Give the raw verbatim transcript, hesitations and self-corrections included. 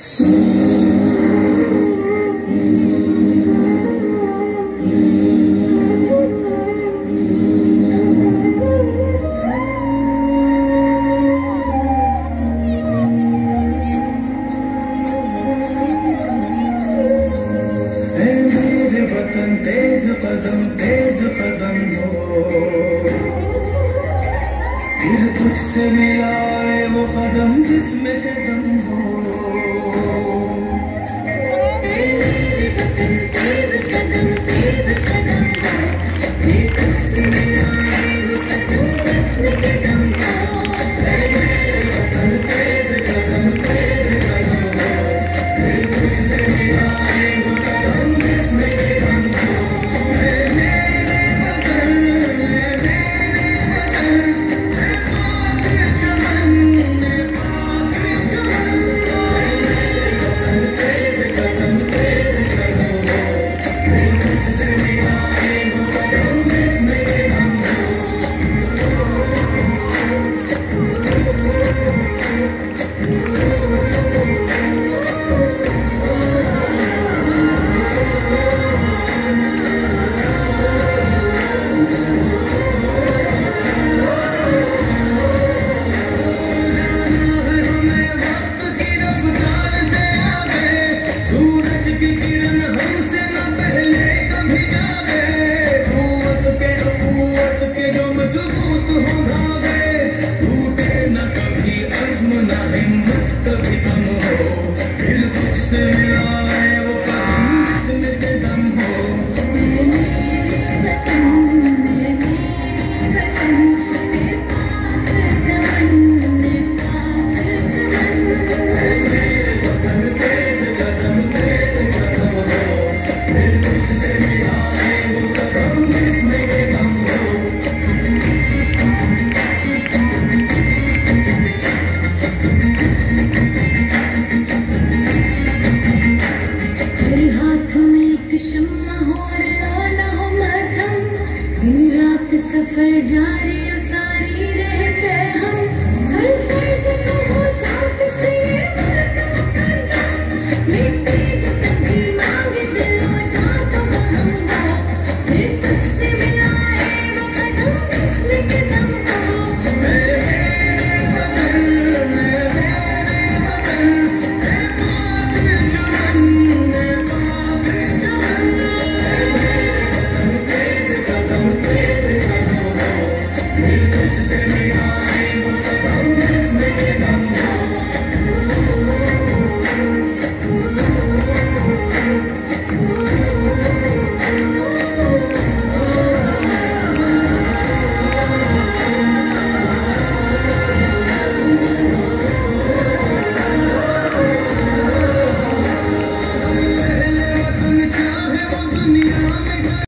तेज कदम तेज कदम हो, फिर तुझसे मिलाए वो कदम जिसमें कदम हो। तेज कदम तेज कदम हो, फिर तुझसे मिलाए वो कदम जिसमें कदम हो। तेज कदम तेज कदम हो, फिर तुझसे मिलाए वो कदम जिसमें कदम हो। सफर जारी सारी रहते हम, हर शर्त को हो साथ से करना, मिट्टी